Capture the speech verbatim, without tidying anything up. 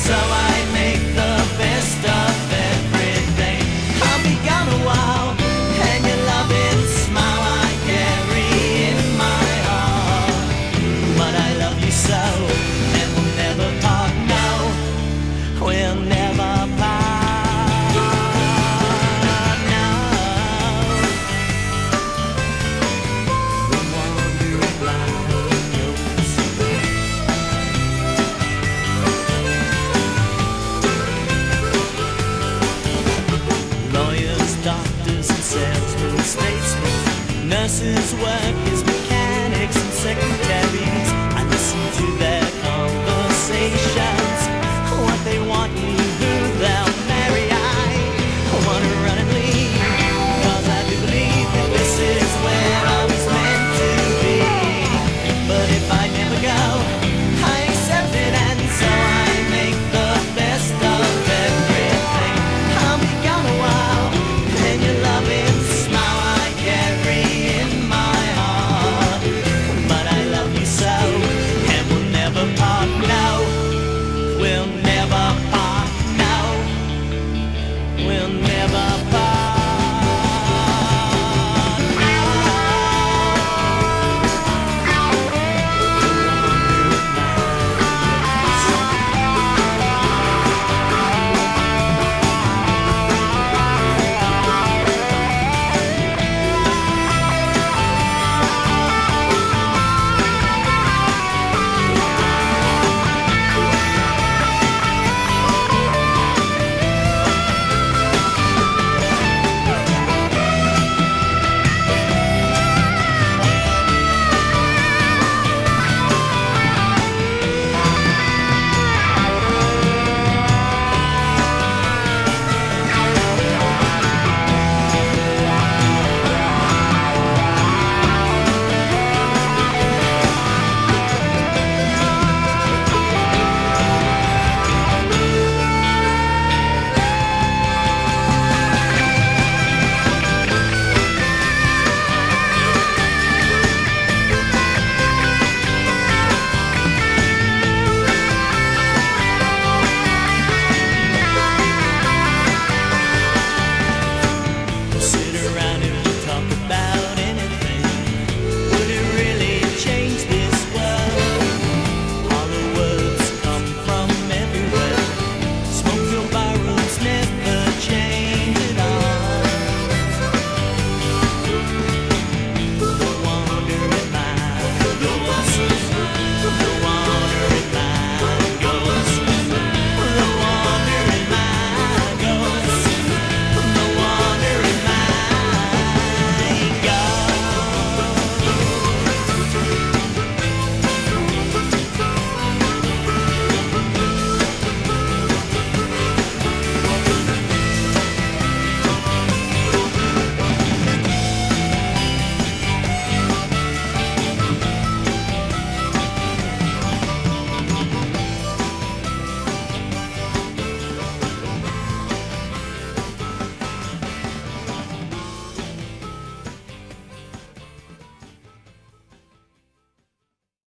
So I make the best of everything. I'll be gone a while, and your loving smile I carry in my heart. But I love you so, and we'll never part, no, we'll never part, no. We're wandering like ghosts. Lawyers, doctors and salesmen, statesmen, nurses, workers, mechanics and secretaries. I listen to their conversation.